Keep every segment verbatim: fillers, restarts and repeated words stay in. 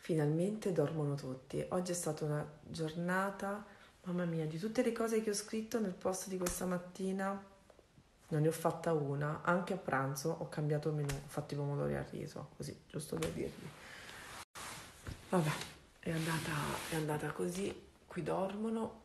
Finalmente dormono tutti. Oggi è stata una giornata, mamma mia, di tutte le cose che ho scritto nel post di questa mattina, non ne ho fatta una. Anche a pranzo ho cambiato menù, ho fatto i pomodori al riso, così, giusto per dirvi. Vabbè, è andata, è andata così, qui dormono.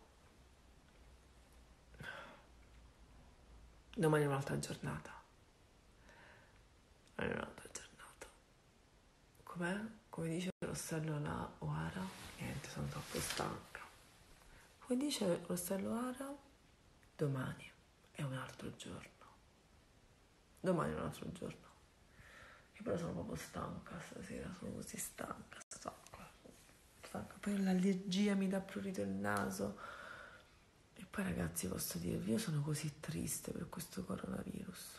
Domani è un'altra giornata. Domani è un'altra giornata. Com'è? Come dice Rossello la Oara? Niente, sono troppo stanca. Come dice Rossello Oara? Domani è un altro giorno. Domani è un altro giorno. Io però sono proprio stanca stasera, sono così stanca, stanca, stanca. Poi l'allergia mi dà prurito il naso. E poi ragazzi posso dirvi, io sono così triste per questo coronavirus.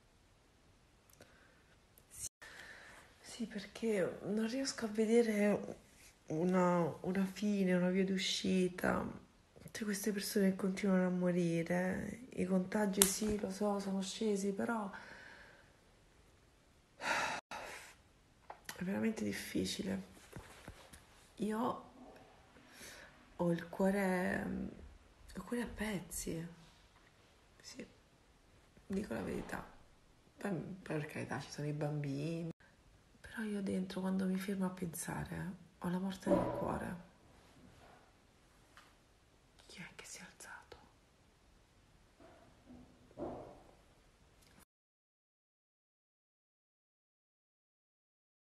Sì, sì, perché non riesco a vedere una, una fine, una via d'uscita. Tutte queste persone che continuano a morire, i contagi sì, lo so, sono scesi, però è veramente difficile. Io ho il cuore, ho il cuore a pezzi, sì, dico la verità. Poi, per carità ci sono i bambini, però io dentro quando mi fermo a pensare ho la morte nel cuore.